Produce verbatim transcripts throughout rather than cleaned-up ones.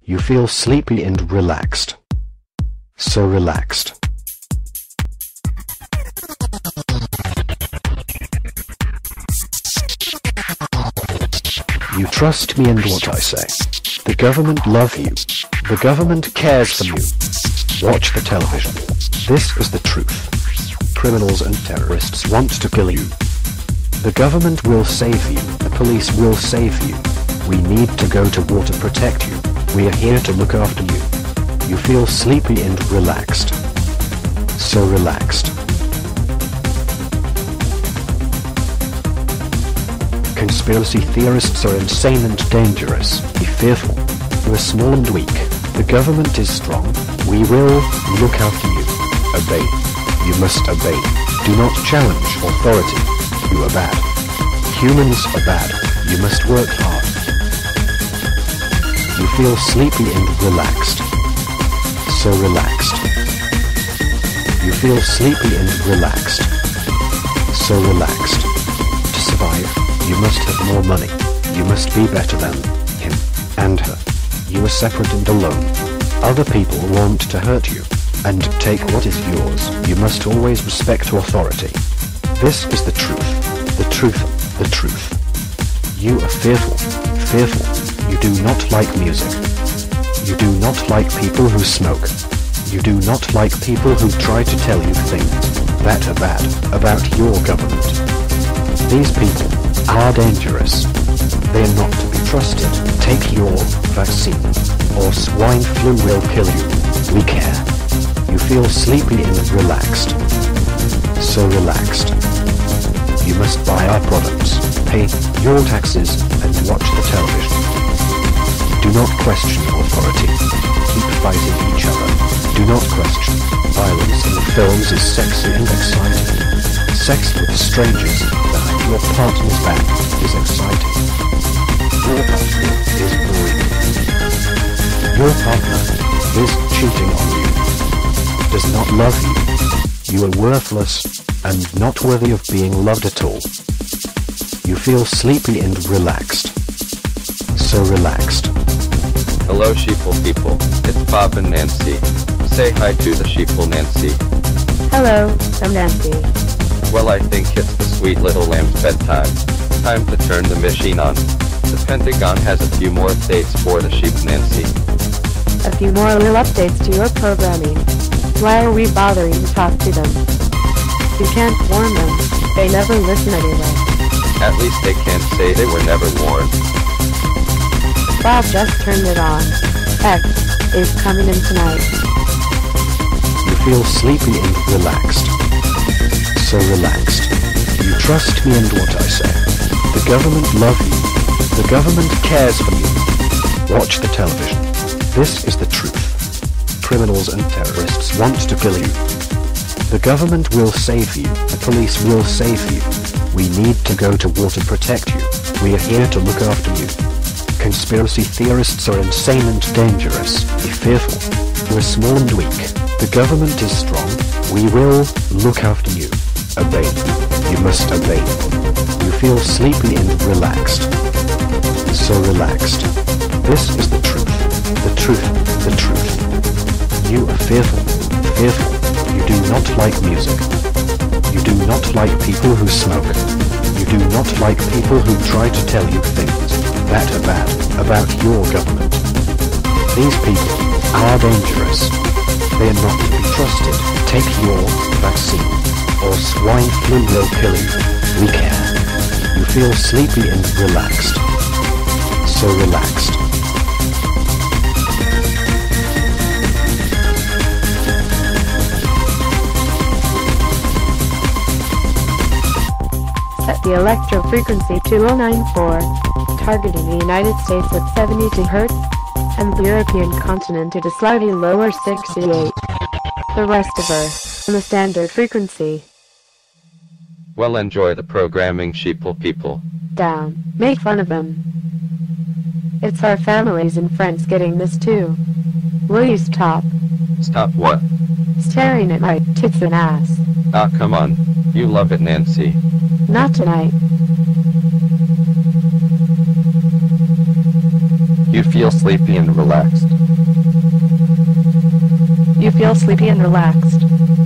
You feel sleepy and relaxed. So relaxed. You trust me and what I say. The government love you. The government cares for you. Watch the television. This is the truth. Criminals and terrorists want to kill you. The government will save you. The police will save you. We need to go to war to protect you. We are here to look after you. You feel sleepy and relaxed. So relaxed. Conspiracy theorists are insane and dangerous. Be fearful. You are small and weak. The government is strong. We will look after you. Obey. You must obey. Do not challenge authority. You are bad. Humans are bad. You must work hard. You feel sleepy and relaxed. So relaxed. You feel sleepy and relaxed. So relaxed. To survive, you must have more money. You must be better than him and her. You are separate and alone. Other people want to hurt you and take what is yours. You must always respect authority. This is the truth. The truth. The truth. You are fearful. Fearful. You do not like music. You do not like people who smoke. You do not like people who try to tell you things that are bad about your government. These people are dangerous. They are not to be trusted. Take your vaccine, or swine flu will kill you. We care. You feel sleepy and relaxed. So relaxed. You must buy our products, pay your taxes, and watch the television. Do not question authority. Keep fighting each other. Do not question. Violence in the films is sexy and exciting. Sex with strangers behind your partner's back is exciting. Your partner is boring. Your partner is cheating on you. Does not love you. You are worthless and not worthy of being loved at all. You feel sleepy and relaxed. So relaxed. Hello sheeple people, it's Bob and Nancy. Say hi to the sheeple Nancy. Hello, I'm Nancy. Well, I think it's the sweet little lamb's bedtime. Time to turn the machine on. The Pentagon has a few more updates for the sheep Nancy. A few more little updates to your programming. Why are we bothering to talk to them? You can't warn them. They never listen anyway. At least they can't say they were never warned. Bob just turned it on. X is coming in tonight. You feel sleepy and relaxed. So relaxed. You trust me and what I say. The government love you. The government cares for you. Watch the television. This is the truth. Criminals and terrorists want to kill you. The government will save you. The police will save you. We need to go to war to protect you. We are here to look after you. Conspiracy theorists are insane and dangerous. Be fearful. You are small and weak. The government is strong. We will look after you. Obey. You must obey. You feel sleepy and relaxed. So relaxed. This is the truth. The truth. The truth. You are fearful. Fearful. You do not like music. You do not like people who smoke. You do not like people who try to tell you things that are bad about your government. These people are dangerous. They are not to be trusted. Take your vaccine, or swine flu will kill you. We care. You feel sleepy and relaxed. So relaxed. Set the electro frequency to zero nine four, targeting the United States at seventy-two hertz, and the European continent at a slightly lower sixty-eight. The rest of Earth on the standard frequency. Well, enjoy the programming sheeple people. Down. Make fun of them. It's our families and friends getting this too. Will you stop? Stop what? Staring at my tits and ass. Ah, come on. You love it, Nancy. Not tonight. You feel sleepy and relaxed. You feel sleepy and relaxed.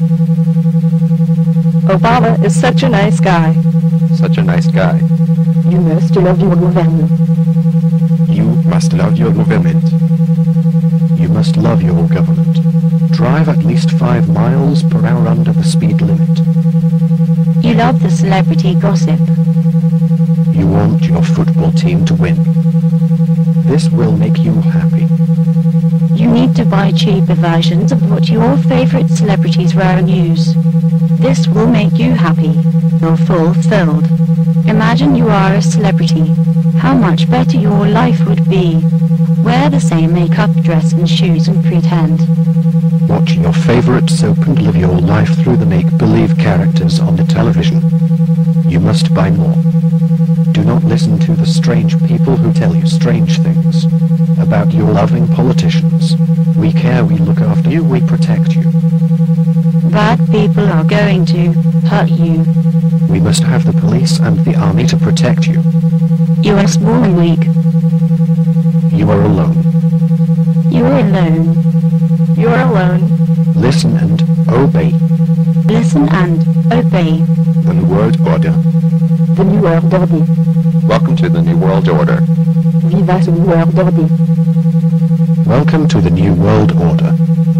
Obama is such a nice guy. Such a nice guy. You must love your government. You must love your government. You must love your government. Drive at least five miles per hour under the speed limit. You love the celebrity gossip. You want your football team to win. This will make you happy. You need to buy cheaper versions of what your favorite celebrities wear and use. This will make you happy. You're fulfilled. Imagine you are a celebrity. How much better your life would be. Wear the same makeup, dress and shoes and pretend. Watch your favorite soap and live your life through the make-believe characters on the television. You must buy more. Do not listen to the strange people who tell you strange things about your loving politicians. We care, we look after you, we protect you. Bad people are going to hurt you. We must have the police and the army to protect you. You are small and weak. You are alone. You are alone. You are alone. Listen and obey. Listen and obey. The New World Order. The New World Order. Welcome to the New World Order. Viva ce New World Order. Welcome to the New World Order.